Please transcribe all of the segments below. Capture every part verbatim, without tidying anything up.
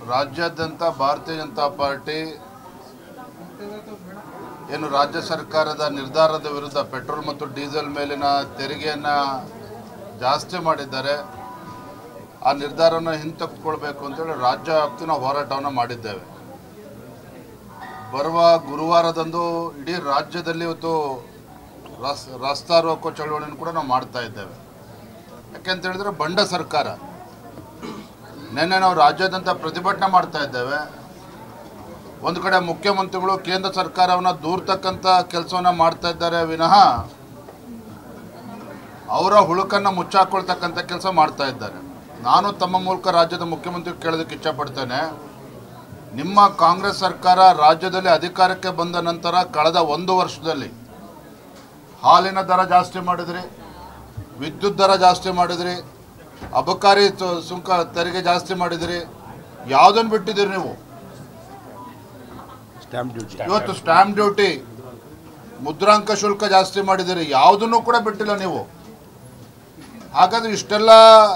ರಾಜ್ಯಾದ್ಯಂತ ಭಾರತೀಯ ಜನತಾ ಪಾರ್ಟಿ ಏನು ರಾಜ್ಯ ಸರ್ಕಾರದ ನಿರ್ಧಾರದ ವಿರುದ್ಧ ಪೆಟ್ರೋಲ್ ಮತ್ತು ಡೀಸೆಲ್ ಮೇಲಿನ ತೆರಿಗೆಯನ್ನು ಜಾಸ್ತಿ ಮಾಡಿದ್ದಾರೆ. ಆ ನಿರ್ಧಾರವನ್ನು ಹಿಂತೆಗೆದುಕೊಳ್ಬೇಕು ಅಂತೇಳಿ ರಾಜ್ಯ ವ್ಯಾಪ್ತಿ ನಾವು ಹೋರಾಟವನ್ನು ಮಾಡಿದ್ದೇವೆ. ಬರುವ ಗುರುವಾರದಂದು ಇಡೀ ರಾಜ್ಯದಲ್ಲಿ ಇವತ್ತು ರಸ್ ರಸ್ತಾ ರೋಕೋ ಚಳವಳಿಯನ್ನು ಕೂಡ ನಾವು ಮಾಡ್ತಾ ಇದ್ದೇವೆ. ಯಾಕೆಂತ ಹೇಳಿದ್ರೆ ಬಂಡ ಸರ್ಕಾರ. ನಿನ್ನೆ ನಾವು ರಾಜ್ಯಾದ್ಯಂತ ಪ್ರತಿಭಟನೆ ಮಾಡ್ತಾ ಇದ್ದೇವೆ. ಒಂದು ಕಡೆ ಮುಖ್ಯಮಂತ್ರಿಗಳು ಕೇಂದ್ರ ಸರ್ಕಾರವನ್ನು ದೂರ್ತಕ್ಕಂಥ ಕೆಲಸವನ್ನು ಮಾಡ್ತಾ ಇದ್ದಾರೆ ವಿನಃ ಅವರ ಹುಳುಕನ್ನು ಮುಚ್ಚಾಕೊಳ್ತಕ್ಕಂಥ ಕೆಲಸ ಮಾಡ್ತಾ ಇದ್ದಾರೆ. ನಾನು ತಮ್ಮ ಮೂಲಕ ರಾಜ್ಯದ ಮುಖ್ಯಮಂತ್ರಿ ಕೇಳೋದಕ್ಕೆ ಇಚ್ಛಪಡ್ತೇನೆ, ನಿಮ್ಮ ಕಾಂಗ್ರೆಸ್ ಸರ್ಕಾರ ರಾಜ್ಯದಲ್ಲಿ ಅಧಿಕಾರಕ್ಕೆ ಬಂದ ನಂತರ ಕಳೆದ ಒಂದು ವರ್ಷದಲ್ಲಿ ಹಾಲಿನ ದರ ಜಾಸ್ತಿ ಮಾಡಿದ್ರಿ, ವಿದ್ಯುತ್ ದರ ಜಾಸ್ತಿ ಮಾಡಿದ್ರಿ, ಅಬಕಾರಿ ಸುಂಕ ತೆರಿಗೆ ಜಾಸ್ತಿ ಮಾಡಿದ್ರಿ. ಯಾವುದನ್ನು ಬಿಟ್ಟಿದ್ದೀರಿ ನೀವು? ಸ್ಟ್ಯಾಂಪ್ ಡ್ಯೂಟಿ, ಇವತ್ತು ಸ್ಟ್ಯಾಂಪ್ ಡ್ಯೂಟಿ, ಮುದ್ರಾಂಕ ಶುಲ್ಕ ಜಾಸ್ತಿ ಮಾಡಿದ್ದೀರಿ. ಯಾವುದನ್ನು ಕೂಡ ಬಿಟ್ಟಿಲ್ಲ ನೀವು. ಹಾಗಾದ್ರೆ ಇಷ್ಟೆಲ್ಲ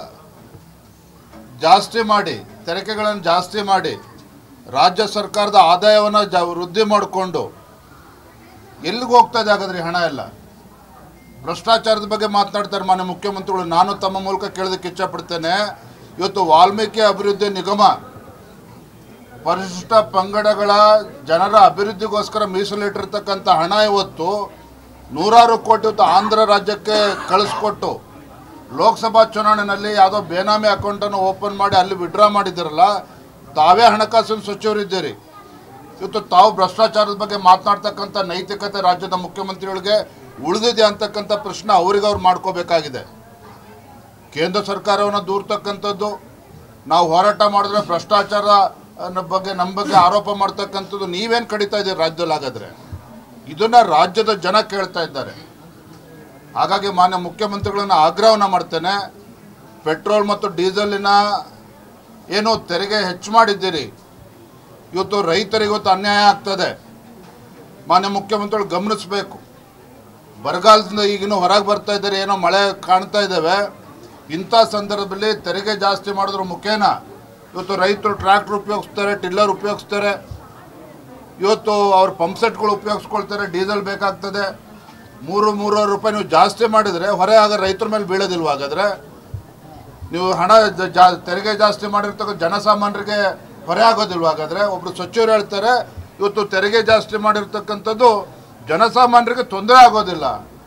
ಜಾಸ್ತಿ ಮಾಡಿ, ತೆರಿಗೆಗಳನ್ನು ಜಾಸ್ತಿ ಮಾಡಿ, ರಾಜ್ಯ ಸರ್ಕಾರದ ಆದಾಯವನ್ನು ಜ ವೃದ್ಧಿ ಮಾಡಿಕೊಂಡು ಎಲ್ಲಿಗೆ ಹೋಗ್ತಾ ಇದೆ ಹಾಗಾದ್ರೆ ಹಣ ಎಲ್ಲ? ಭ್ರಷ್ಟಾಚಾರದ ಬಗ್ಗೆ ಮಾತನಾಡ್ತಾರೆ ಮಾನ್ಯ ಮುಖ್ಯಮಂತ್ರಿಗಳು. ನಾನು ತಮ್ಮ ಮೂಲಕ ಕೇಳೋದಕ್ಕೆ ಇಚ್ಛಪಡ್ತೇನೆ, ಇವತ್ತು ವಾಲ್ಮೀಕಿ ಅಭಿವೃದ್ಧಿ ನಿಗಮ ಪರಿಶಿಷ್ಟ ಪಂಗಡಗಳ ಜನರ ಅಭಿವೃದ್ಧಿಗೋಸ್ಕರ ಮೀಸಲಿಟ್ಟಿರ್ತಕ್ಕಂಥ ಹಣ ಇವತ್ತು ನೂರಾರು ಕೋಟಿ ಇವತ್ತು ಆಂಧ್ರ ರಾಜ್ಯಕ್ಕೆ ಕಳಿಸ್ಕೊಟ್ಟು ಲೋಕಸಭಾ ಚುನಾವಣೆಯಲ್ಲಿ ಯಾವುದೋ ಬೇನಾಮಿ ಅಕೌಂಟನ್ನು ಓಪನ್ ಮಾಡಿ ಅಲ್ಲಿ ವಿಡ್ರಾ ಮಾಡಿದ್ದೀರಲ್ಲ, ತಾವೇ ಹಣಕಾಸಿನ ಸಚಿವರಿದ್ದೀರಿ. ಇವತ್ತು ತಾವು ಭ್ರಷ್ಟಾಚಾರದ ಬಗ್ಗೆ ಮಾತನಾಡ್ತಕ್ಕಂಥ ನೈತಿಕತೆ ರಾಜ್ಯದ ಮುಖ್ಯಮಂತ್ರಿಗಳಿಗೆ ಉಳಿದಿದೆ ಅಂತಕ್ಕಂಥ ಪ್ರಶ್ನೆ ಅವರಿಗೆ ಅವ್ರು ಮಾಡ್ಕೋಬೇಕಾಗಿದೆ. ಕೇಂದ್ರ ಸರ್ಕಾರವನ್ನು ದೂರ್ತಕ್ಕಂಥದ್ದು, ನಾವು ಹೋರಾಟ ಮಾಡಿದ್ರೆ ಭ್ರಷ್ಟಾಚಾರ ಬಗ್ಗೆ ನಮ್ಮ ಬಗ್ಗೆ ಆರೋಪ ಮಾಡ್ತಕ್ಕಂಥದ್ದು ನೀವೇನು ಕಡಿತಾ ಇದ್ದೀರಿ ರಾಜ್ಯದಲ್ಲಿ? ಹಾಗಾದರೆ ಇದನ್ನು ರಾಜ್ಯದ ಜನ ಕೇಳ್ತಾ ಇದ್ದಾರೆ. ಹಾಗಾಗಿ ಮಾನ್ಯ ಮುಖ್ಯಮಂತ್ರಿಗಳನ್ನು ಆಗ್ರಹವನ್ನು ಮಾಡ್ತೇನೆ, ಪೆಟ್ರೋಲ್ ಮತ್ತು ಡೀಸೆಲಿನ ಏನು ತೆರಿಗೆ ಹೆಚ್ಚು ಮಾಡಿದ್ದೀರಿ, ಇವತ್ತು ರೈತರಿಗೆ ಇವತ್ತು ಅನ್ಯಾಯ ಆಗ್ತದೆ. ಮಾನ್ಯ ಮುಖ್ಯಮಂತ್ರಿಗಳು ಗಮನಿಸಬೇಕು. ಬರಗಾಲದಿಂದ ಈಗಿನೂ ಹೊರಗೆ ಬರ್ತಾ ಇದ್ದಾರೆ, ಏನೋ ಮಳೆ ಕಾಣ್ತಾ ಇದ್ದಾವೆ. ಇಂಥ ಸಂದರ್ಭದಲ್ಲಿ ತೆರಿಗೆ ಜಾಸ್ತಿ ಮಾಡೋದ್ರ ಮುಖೇನ ಇವತ್ತು ರೈತರು ಟ್ರ್ಯಾಕ್ಟರ್ ಉಪಯೋಗಿಸ್ತಾರೆ, ಟಿಲ್ಲರ್ ಉಪಯೋಗಿಸ್ತಾರೆ, ಇವತ್ತು ಅವ್ರ ಪಂಪ್ಸೆಟ್ಗಳು ಉಪಯೋಗಿಸ್ಕೊಳ್ತಾರೆ, ಡೀಸೆಲ್ ಬೇಕಾಗ್ತದೆ. ಮೂರು ಮೂರುವರೆ ರೂಪಾಯಿ ನೀವು ಜಾಸ್ತಿ ಮಾಡಿದರೆ ಹೊರೆ ಆಗ ರೈತರ ಮೇಲೆ ಬೀಳೋದಿಲ್ವ? ಹಾಗಾದರೆ ನೀವು ಹಣ ಜಾ ತೆರಿಗೆ ಜಾಸ್ತಿ ಮಾಡಿರ್ತಕ್ಕಂಥ ಜನಸಾಮಾನ್ಯರಿಗೆ ಹೊರೆ ಆಗೋದಿಲ್ವ? ಹಾಗಾದರೆ ಒಬ್ಬರು ಸಚಿವರು ಹೇಳ್ತಾರೆ ಇವತ್ತು ತೆರಿಗೆ ಜಾಸ್ತಿ ಮಾಡಿರ್ತಕ್ಕಂಥದ್ದು ಜನಸಾಮಾನ್ಯರಿಗೆ ತೊಂದರೆ ಆಗೋದಿಲ್ಲ.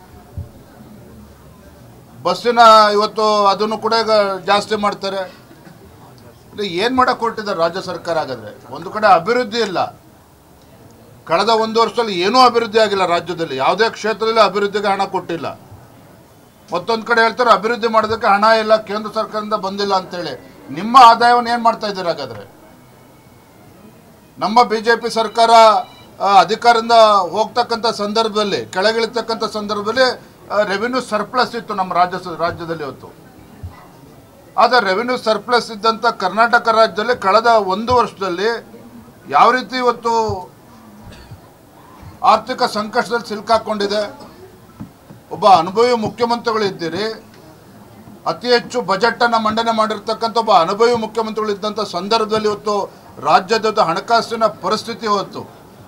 ಬಸ್ಸಿನ ಇವತ್ತು ಅದನ್ನು ಕೂಡ ಈಗ ಜಾಸ್ತಿ ಮಾಡ್ತಾರೆ. ಏನು ಮಾಡಕ್ಕೆ ಹೊರಟಿದ್ದಾರೆ ರಾಜ್ಯ ಸರ್ಕಾರ? ಹಾಗಾದರೆ ಒಂದು ಕಡೆ ಅಭಿವೃದ್ಧಿ ಇಲ್ಲ, ಕಳೆದ ಒಂದು ವರ್ಷದಲ್ಲಿ ಏನೂ ಅಭಿವೃದ್ಧಿ ಆಗಿಲ್ಲ ರಾಜ್ಯದಲ್ಲಿ, ಯಾವುದೇ ಕ್ಷೇತ್ರದಲ್ಲಿ ಅಭಿವೃದ್ಧಿಗೆ ಹಣ ಕೊಟ್ಟಿಲ್ಲ. ಮತ್ತೊಂದು ಕಡೆ ಹೇಳ್ತಾರೆ ಅಭಿವೃದ್ಧಿ ಮಾಡೋದಕ್ಕೆ ಹಣ ಇಲ್ಲ, ಕೇಂದ್ರ ಸರ್ಕಾರದಿಂದ ಬಂದಿಲ್ಲ ಅಂತೇಳಿ. ನಿಮ್ಮ ಆದಾಯವನ್ನು ಏನು ಮಾಡ್ತಾ ಇದ್ದೀರಿ ಹಾಗಾದರೆ? ನಮ್ಮ ಬಿ ಜೆ ಪಿ ಸರ್ಕಾರ ಅಧಿಕಾರದಿಂದ ಹೋಗ್ತಕ್ಕಂಥ ಸಂದರ್ಭದಲ್ಲಿ, ಕೆಳಗಿಳಿತಕ್ಕಂಥ ಸಂದರ್ಭದಲ್ಲಿ ರೆವಿನ್ಯೂ ಸರ್ಪ್ಲಸ್ ಇತ್ತು ನಮ್ಮ ರಾಜ್ಯ ರಾಜ್ಯದಲ್ಲಿ ಇವತ್ತು. ಆದರೆ ರೆವಿನ್ಯೂ ಸರ್ಪ್ಲಸ್ ಇದ್ದಂಥ ಕರ್ನಾಟಕ ರಾಜ್ಯದಲ್ಲಿ ಕಳೆದ ಒಂದು ವರ್ಷದಲ್ಲಿ ಯಾವ ರೀತಿ ಇವತ್ತು ಆರ್ಥಿಕ ಸಂಕಷ್ಟದಲ್ಲಿ ಸಿಲುಕಾಕೊಂಡಿದೆ. ಒಬ್ಬ ಅನುಭವಿ ಮುಖ್ಯಮಂತ್ರಿಗಳು ಇದ್ದೀರಿ, ಅತಿ ಹೆಚ್ಚು ಬಜೆಟನ್ನು ಮಂಡನೆ ಮಾಡಿರ್ತಕ್ಕಂಥ ಒಬ್ಬ ಅನುಭವಿ ಮುಖ್ಯಮಂತ್ರಿಗಳು ಇದ್ದಂಥ ಸಂದರ್ಭದಲ್ಲಿ ಇವತ್ತು ರಾಜ್ಯದ ಹಣಕಾಸಿನ ಪರಿಸ್ಥಿತಿ ಇವತ್ತು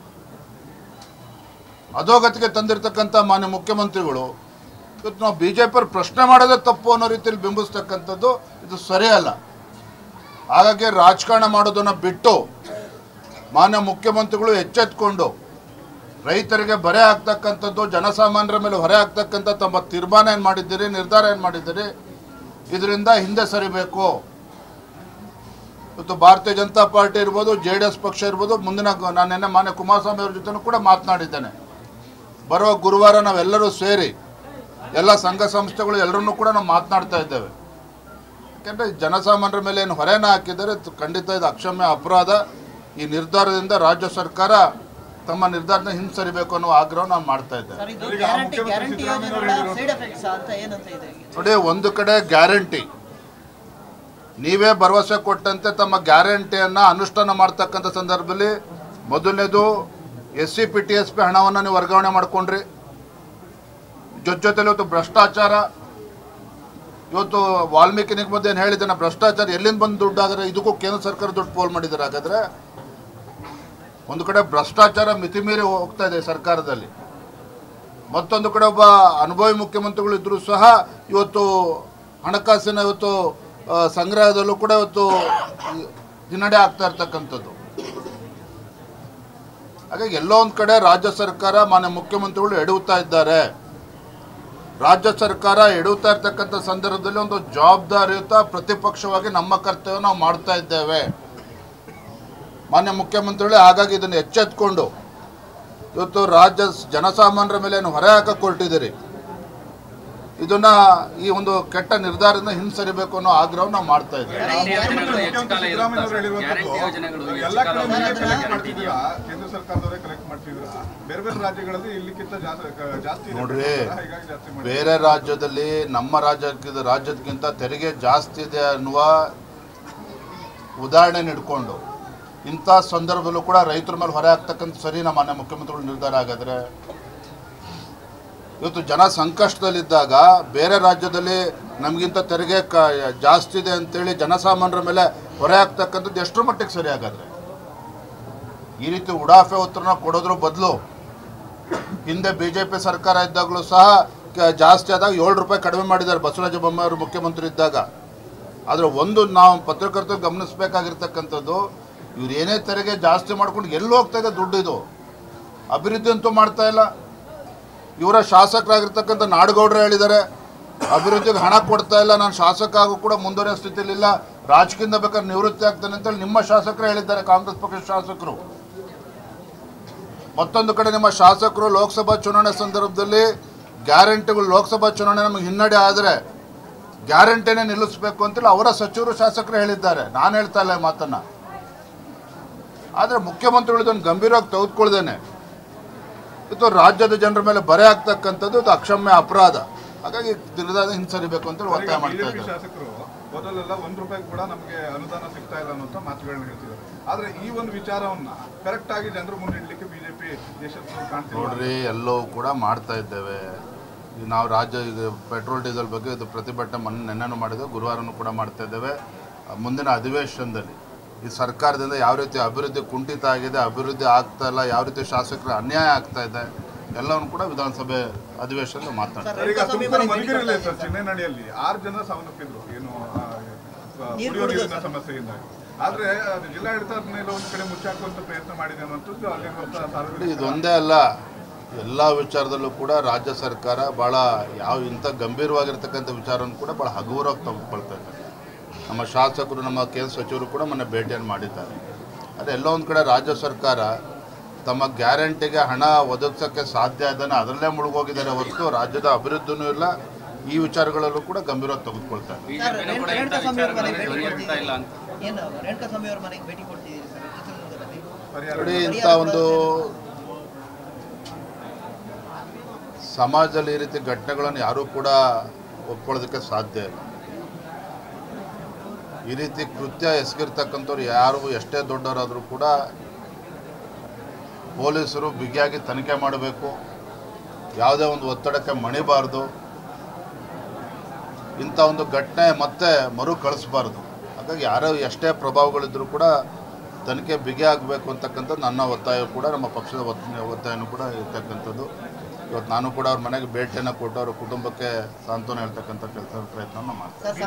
ಅಧೋಗತಿಗೆ ತಂದಿರತಕ್ಕಂಥ ಮಾನ್ಯ ಮುಖ್ಯಮಂತ್ರಿಗಳು ಇವತ್ತು ನಾವು ಬಿ ಜೆ ಪಿಯವ್ರು ಪ್ರಶ್ನೆ ಮಾಡೋದೇ ತಪ್ಪು ಅನ್ನೋ ರೀತಿಯಲ್ಲಿ ಬಿಂಬಿಸ್ತಕ್ಕಂಥದ್ದು ಇದು ಸರಿಯಲ್ಲ. ಹಾಗಾಗಿ ರಾಜಕಾರಣ ಮಾಡೋದನ್ನು ಬಿಟ್ಟು ಮಾನ್ಯ ಮುಖ್ಯಮಂತ್ರಿಗಳು ಎಚ್ಚೆತ್ಕೊಂಡು ರೈತರಿಗೆ ಬರೆ ಆಗ್ತಕ್ಕಂಥದ್ದು, ಜನಸಾಮಾನ್ಯರ ಮೇಲೆ ಹೊರೆ ಆಗ್ತಕ್ಕಂಥ ತಮ್ಮ ತೀರ್ಮಾನ ಏನು ಮಾಡಿದ್ದೀರಿ, ನಿರ್ಧಾರ ಏನು ಮಾಡಿದ್ದೀರಿ, ಇದರಿಂದ ಹಿಂದೆ ಸರಿಬೇಕು. ಇವತ್ತು ಭಾರತೀಯ ಜನತಾ ಪಾರ್ಟಿ ಇರ್ಬೋದು, ಜೆ ಡಿ ಎಸ್ ಪಕ್ಷ ಇರ್ಬೋದು, ಮುಂದಿನ ನಾನು ನಿನ್ನೆ ಮಾನ್ಯ ಕುಮಾರಸ್ವಾಮಿ ಅವ್ರ ಜೊತೆ ಕೂಡ ಮಾತನಾಡಿದ್ದೇನೆ. ಬರುವ ಗುರುವಾರ ನಾವೆಲ್ಲರೂ ಸೇರಿ ಎಲ್ಲ ಸಂಘ ಸಂಸ್ಥೆಗಳು ಎಲ್ಲರನ್ನೂ ಕೂಡ ನಾವು ಮಾತನಾಡ್ತಾ ಇದ್ದೇವೆ. ಯಾಕೆಂದರೆ ಜನಸಾಮಾನ್ಯರ ಮೇಲೆ ಏನು ಹೊರೆನ ಹಾಕಿದ್ದಾರೆ, ಖಂಡಿತ ಇದು ಅಕ್ಷಮ್ಯ ಅಪರಾಧ. ಈ ನಿರ್ಧಾರದಿಂದ ರಾಜ್ಯ ಸರ್ಕಾರ ತಮ್ಮ ನಿರ್ಧಾರನ ಹಿಂಸರಿಬೇಕು ಅನ್ನೋ ಆಗ್ರಹ ನಾವು ಮಾಡ್ತಾ ಇದ್ದೇವೆ. ನೋಡಿ, ಒಂದು ಕಡೆ ಗ್ಯಾರಂಟಿ, ನೀವೇ ಭರವಸೆ ಕೊಟ್ಟಂತೆ ತಮ್ಮ ಗ್ಯಾರಂಟಿಯನ್ನು ಅನುಷ್ಠಾನ ಮಾಡ್ತಕ್ಕಂಥ ಸಂದರ್ಭದಲ್ಲಿ ಮೊದಲನೇದು S C P T S P ಹಣವನ್ನು ನೀವು ವರ್ಗಾವಣೆ ಮಾಡಿಕೊಂಡ್ರಿ. ಜೊತೆ ಜೊತೆಲಿ ಇವತ್ತು ಭ್ರಷ್ಟಾಚಾರ, ಇವತ್ತು ವಾಲ್ಮೀಕಿ ನಿಗಮದ ಏನು ಹೇಳಿದ್ದಾನೆ ಭ್ರಷ್ಟಾಚಾರ ಎಲ್ಲಿಂದ ಬಂದು ದುಡ್ಡು ಆಗಿದ್ರೆ ಇದಕ್ಕೂ ಕೇಂದ್ರ ಸರ್ಕಾರ ದುಡ್ಡು ಪೋಲ್ ಮಾಡಿದ್ದಾರೆ. ಹಾಗಾದರೆ ಒಂದು ಕಡೆ ಭ್ರಷ್ಟಾಚಾರ ಮಿತಿಮೀರಿ ಹೋಗ್ತಾ ಇದೆ ಸರ್ಕಾರದಲ್ಲಿ, ಮತ್ತೊಂದು ಕಡೆ ಒಬ್ಬ ಅನುಭವಿ ಮುಖ್ಯಮಂತ್ರಿಗಳು ಇದ್ದರೂ ಸಹ ಇವತ್ತು ಹಣಕಾಸಿನ ಇವತ್ತು ಸಂಗ್ರಹದಲ್ಲೂ ಕೂಡ ಇವತ್ತು ಹಿನ್ನಡೆ ಆಗ್ತಾ ಇರ್ತಕ್ಕಂಥದ್ದು. ಹಾಗಾಗಿ ಎಲ್ಲೋ ಒಂದು ಕಡೆ ರಾಜ್ಯ ಸರ್ಕಾರ ಮಾನ್ಯ ಮುಖ್ಯಮಂತ್ರಿಗಳು ಎಡುತ್ತಾ ಇದ್ದಾರೆ. ರಾಜ್ಯ ಸರ್ಕಾರ ಎಡುತ್ತಾ ಇರ್ತಕ್ಕಂಥ ಸಂದರ್ಭದಲ್ಲಿ ಒಂದು ಜವಾಬ್ದಾರಿಯುತ ಪ್ರತಿಪಕ್ಷವಾಗಿ ನಮ್ಮ ಕರ್ತವ್ಯ ನಾವು ಮಾಡ್ತಾ ಇದ್ದೇವೆ. ಮಾನ್ಯ ಮುಖ್ಯಮಂತ್ರಿಗಳೇ ಹಾಗಾಗಿ ಇದನ್ನು ಎಚ್ಚೆತ್ಕೊಂಡು ಇವತ್ತು ರಾಜ್ಯ ಜನಸಾಮಾನ್ಯರ ಮೇಲೆ ಏನು ಹೊರೆ ಹಾಕಕ್ಕೆ ಹೊರಟಿದ್ದೀರಿ, ಇದನ್ನ ಈ ಒಂದು ಕೆಟ್ಟ ನಿರ್ಧಾರದಿಂದ ಹಿಂಸರಿಬೇಕು ಅನ್ನೋ ಆಗ್ರಹವನ್ನು ನಾವು ಮಾಡ್ತಾ ಇದ್ದೇವೆ. ನೋಡ್ರಿ, ಬೇರೆ ರಾಜ್ಯದಲ್ಲಿ ನಮ್ಮ ರಾಜ್ಯಕ್ಕೆ ರಾಜ್ಯದಕ್ಕಿಂತ ತೆರಿಗೆ ಜಾಸ್ತಿ ಇದೆ ಅನ್ನುವ ಉದಾಹರಣೆ ಇಟ್ಕೊಂಡು ಇಂಥ ಸಂದರ್ಭದಲ್ಲೂ ಕೂಡ ರೈತರ ಮೇಲೆ ಹೊರೆ ಆಗ್ತಕ್ಕಂಥ ಸರಿನಾ ಮಾನ್ಯ ಮುಖ್ಯಮಂತ್ರಿಗಳು ನಿರ್ಧಾರ ಹಾಗಾದ್ರೆ? ಇವತ್ತು ಜನ ಸಂಕಷ್ಟದಲ್ಲಿದ್ದಾಗ ಬೇರೆ ರಾಜ್ಯದಲ್ಲಿ ನಮಗಿಂತ ತೆರಿಗೆ ಕ ಜಾಸ್ತಿ ಇದೆ ಅಂತೇಳಿ ಜನಸಾಮಾನ್ಯರ ಮೇಲೆ ಹೊರೆ ಆಗ್ತಕ್ಕಂಥದ್ದು ಎಷ್ಟರ ಮಟ್ಟಿಗೆ ಸರಿ ಹಾಗಾದ್ರೆ? ಈ ರೀತಿ ಉಡಾಫೆ ಉತ್ತರನ ಕೊಡೋದ್ರ ಬದಲು ಹಿಂದೆ ಬಿ ಜೆ ಪಿ ಸರ್ಕಾರ ಇದ್ದಾಗಲೂ ಸಹ ಜಾಸ್ತಿ ಆದಾಗ ಏಳು ರೂಪಾಯಿ ಕಡಿಮೆ ಮಾಡಿದ್ದಾರೆ ಬಸವರಾಜ ಬೊಮ್ಮಾಯಿ ಅವರು ಮುಖ್ಯಮಂತ್ರಿ ಇದ್ದಾಗ. ಆದರೆ ಒಂದು ನಾವು ಪತ್ರಕರ್ತರು ಗಮನಿಸಬೇಕಾಗಿರ್ತಕ್ಕಂಥದ್ದು, ಇವ್ರು ಏನೇ ತೆರಿಗೆ ಜಾಸ್ತಿ ಮಾಡ್ಕೊಂಡು ಎಲ್ಲಿ ಹೋಗ್ತಾ ಇದೆ ದುಡ್ಡು? ಇದು ಅಭಿವೃದ್ಧಿ ಅಂತೂ ಮಾಡ್ತಾ ಇಲ್ಲ. ಇವರ ಶಾಸಕರಾಗಿರ್ತಕ್ಕಂಥ ನಾಡಗೌಡರು ಹೇಳಿದ್ದಾರೆ ಅಭಿವೃದ್ಧಿಗೆ ಹಣ ಕೊಡ್ತಾ ಇಲ್ಲ, ನಾನು ಶಾಸಕ ಆಗು ಕೂಡ ಮುಂದುವರಿಯೋ ಸ್ಥಿತಿಯಲ್ಲಿಲ್ಲ, ರಾಜಕೀಯದಿಂದ ಬೇಕಾದ್ರೆ ನಿವೃತ್ತಿ ಆಗ್ತಾನೆ ಅಂತೇಳಿ ನಿಮ್ಮ ಶಾಸಕರು ಹೇಳಿದ್ದಾರೆ, ಕಾಂಗ್ರೆಸ್ ಪಕ್ಷದ ಶಾಸಕರು. ಮತ್ತೊಂದು ಕಡೆ ನಿಮ್ಮ ಶಾಸಕರು ಲೋಕಸಭಾ ಚುನಾವಣೆ ಸಂದರ್ಭದಲ್ಲಿ ಗ್ಯಾರಂಟಿಗಳು, ಲೋಕಸಭಾ ಚುನಾವಣೆ ನಮಗೆ ಹಿನ್ನಡೆ ಆದರೆ ಗ್ಯಾರಂಟಿನೇ ನಿಲ್ಲಿಸಬೇಕು ಅಂತೇಳಿ ಅವರ ಸಚಿವರು ಶಾಸಕರು ಹೇಳಿದ್ದಾರೆ. ನಾನು ಹೇಳ್ತಾ ಇಲ್ಲ ಈ ಮಾತನ್ನು. ಆದರೆ ಮುಖ್ಯಮಂತ್ರಿಗಳು ಇದನ್ನು ಗಂಭೀರವಾಗಿ ತೆಗೆದುಕೊಳ್ದೇನೆ ಇದು ರಾಜ್ಯದ ಜನರ ಮೇಲೆ ಬರೆ ಆಗ್ತಕ್ಕಂಥದ್ದು ಇದು ಅಕ್ಷಮ್ಯ ಅಪರಾಧ. ಹಾಗಾಗಿ ನಿರ್ಧಾರ ಹಿಂಸರಿಬೇಕು ಅಂತ ಒತ್ತಾಯ ಮಾಡ್ತಾ ಇದ್ದಾರೆ. ಶಾಸಕರು ಮೊದಲೆಲ್ಲ ಒಂದು ರೂಪಾಯಿ ಕೂಡ ನಮಗೆ ಅನುದಾನ ಸಿಗ್ತಾ ಇಲ್ಲ ಅನ್ನೋ ಮಾತುಗಳನ್ನ ಹೇಳ್ತಿದ್ದಾರೆ. ಆದ್ರೆ ಈ ಒಂದು ವಿಚಾರವನ್ನ ಕರೆಕ್ಟ್ ಆಗಿ ಜನರ ಮುಂದೆ ಇಡಲಿಕ್ಕೆ ಬಿಜೆಪಿ ದೇಶದ ಕಾಣ್ತೀವಿ. ನೋಡ್ರಿ, ಎಲ್ಲವೂ ಕೂಡ ಮಾಡ್ತಾ ಇದ್ದೇವೆ. ನಾವು ರಾಜ್ಯ ಈಗ ಪೆಟ್ರೋಲ್ ಡೀಸೆಲ್ ಬಗ್ಗೆ ಇದು ಪ್ರತಿಭಟನೆ ಮೊನ್ನೆ ನೆನ್ನೆನೂ ಮಾಡಿದ್ದೇವೆ, ಗುರುವಾರನೂ ಕೂಡ ಮಾಡ್ತಾ ಇದ್ದೇವೆ. ಮುಂದಿನ ಅಧಿವೇಶನದಲ್ಲಿ ಈ ಸರ್ಕಾರದಿಂದ ಯಾವ ರೀತಿ ಅಭಿವೃದ್ಧಿ ಕುಂಠಿತ ಆಗಿದೆ, ಅಭಿವೃದ್ಧಿ ಆಗ್ತಾ ಇಲ್ಲ, ಯಾವ ರೀತಿ ಶಾಸಕರ ಅನ್ಯಾಯ ಆಗ್ತಾ ಇದೆ ಎಲ್ಲವನ್ನು ಕೂಡ ವಿಧಾನಸಭೆ ಅಧಿವೇಶನದಲ್ಲಿ ಮಾತನಾಡ್ತಾರೆ. ಈಗ ತುಮಕೂರು ಮಧುಗಿರಿಯಲ್ಲಿ ಸರ್ ಚಿನ್ನೇನಹಳ್ಳಿಯಲ್ಲಿ ಆರು ಜನ ಸಾವನ್ನಪ್ಪಿದ್ರು ಏನು ಕುಡಿಯೋ ನೀರಿನ ಸಮಸ್ಯೆಯಿಂದ. ಆದ್ರೆ ಜಿಲ್ಲಾಡಳಿತ ಅದನ್ನೆಲ್ಲ ಒಂದು ಕಡೆ ಮುಚ್ಚಾಕುವಂತ ಪ್ರಯತ್ನ ಮಾಡಿದೆ ಅನ್ನುವಂಥದ್ದು ಅಲ್ಲಿರುವಂತಹ ಸಾರ್ವಜನಿಕ. ಇದೊಂದೇ ಅಲ್ಲ, ಎಲ್ಲ ವಿಚಾರದಲ್ಲೂ ಕೂಡ ರಾಜ್ಯ ಸರ್ಕಾರ ಭಾಳ ಯಾವ ಇಂಥ ಗಂಭೀರವಾಗಿರ್ತಕ್ಕಂಥ ವಿಚಾರವನ್ನು ಕೂಡ ಭಾಳ ಹಗುರವಾಗಿ ತೆಗೆದುಕೊಳ್ತಾ ಇದ್ದಾರೆ. ನಮ್ಮ ಶಾಸಕರು, ನಮ್ಮ ಕೇಂದ್ರ ಸಚಿವರು ಕೂಡ ಮೊನ್ನೆ ಭೇಟಿಯನ್ನು ಮಾಡಿದ್ದಾರೆ. ಆದರೆ ಎಲ್ಲೋ ಒಂದು ಕಡೆ ರಾಜ್ಯ ಸರ್ಕಾರ ತಮ್ಮ ಗ್ಯಾರಂಟಿಗೆ ಹಣ ಒದಗಿಸೋಕ್ಕೆ ಸಾಧ್ಯ ಅದನ್ನು ಅದರಲ್ಲೇ ಮುಳುಗೋಗಿದ್ದಾರೆ ಹೊರತು ರಾಜ್ಯದ ಅಭಿವೃದ್ಧಿನೂ ಇಲ್ಲ. ಈ ವಿಚಾರಗಳಲ್ಲೂ ಕೂಡ ಗಂಭೀರವಾಗಿ ತೆಗೆದುಕೊಳ್ತಾರೆ. ನೋಡಿ, ಇಂಥ ಒಂದು ಸಮಾಜದಲ್ಲಿ ಈ ರೀತಿ ಘಟನೆಗಳನ್ನು ಯಾರೂ ಕೂಡ ಒಪ್ಕೊಳ್ಳೋದಕ್ಕೆ ಸಾಧ್ಯ ಇಲ್ಲ. ಈ ರೀತಿ ಕೃತ್ಯ ಎಸಗಿರ್ತಕ್ಕಂಥವ್ರು ಯಾರು ಎಷ್ಟೇ ದೊಡ್ಡವರಾದರೂ ಕೂಡ ಪೊಲೀಸರು ಬಿಗಿಯಾಗಿ ತನಿಖೆ ಮಾಡಬೇಕು, ಯಾವುದೇ ಒಂದು ಒತ್ತಡಕ್ಕೆ ಮಣಿಬಾರ್ದು, ಇಂಥ ಒಂದು ಘಟನೆ ಮತ್ತೆ ಮರು ಕಳಿಸ್ಬಾರ್ದು. ಹಾಗಾಗಿ ಯಾರೋ ಎಷ್ಟೇ ಪ್ರಭಾವಗಳಿದ್ದರೂ ಕೂಡ ತನಿಖೆ ಬಿಗಿ ಆಗಬೇಕು ಅಂತಕ್ಕಂಥದ್ದು ನನ್ನ ಒತ್ತಾಯ ಕೂಡ, ನಮ್ಮ ಪಕ್ಷದ ಒತ್ತಾಯನೂ ಕೂಡ ಇರ್ತಕ್ಕಂಥದ್ದು. ಇವತ್ತು ನಾನು ಕೂಡ ಅವ್ರ ಮನೆಗೆ ಭೇಟಿಯನ್ನು ಕೊಟ್ಟು ಅವ್ರ ಕುಟುಂಬಕ್ಕೆ ಸಾಂತ್ವನ ಹೇಳ್ತಕ್ಕಂಥ ಕೆಲಸ ಪ್ರಯತ್ನವನ್ನು ಮಾಡ್ತೀನಿ.